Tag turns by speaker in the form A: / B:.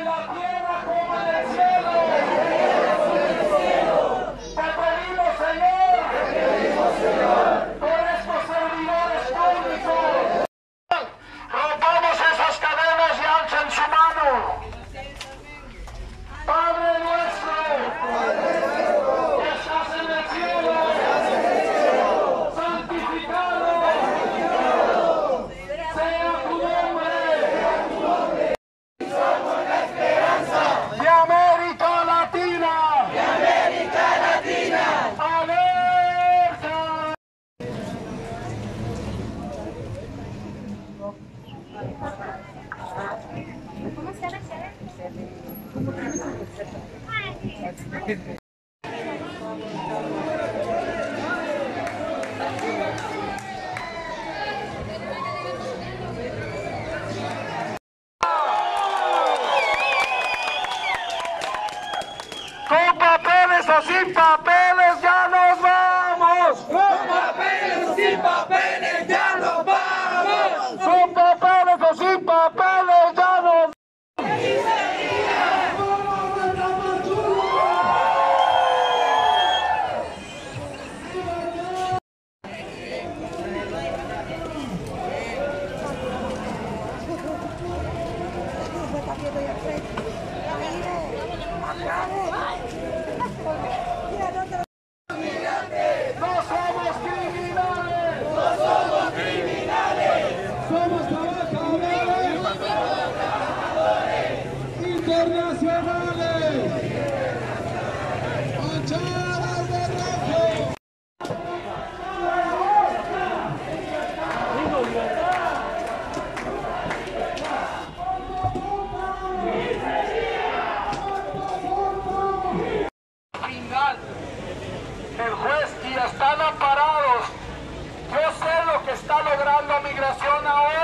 A: en la tierra como en el cielo. Te pedimos, Señor, por estos servidores públicos. Rompamos esas cadenas y alcen su mano. Padre nuestro, que estás en el cielo, santificado sea tu nombre. Somos la esperanza de América Latina. ¡Alerta! Con papeles o sin papeles ya nos vamos.
B: Con papeles o sin papeles ya nos vamos.
A: Con papeles o sin papeles ya nos vamos. No somos criminales.
B: Somos trabajadores internacionales. Manchadas de rojo.
A: Final. El juez y están amparados. Yo sé lo que está logrando migración ahora.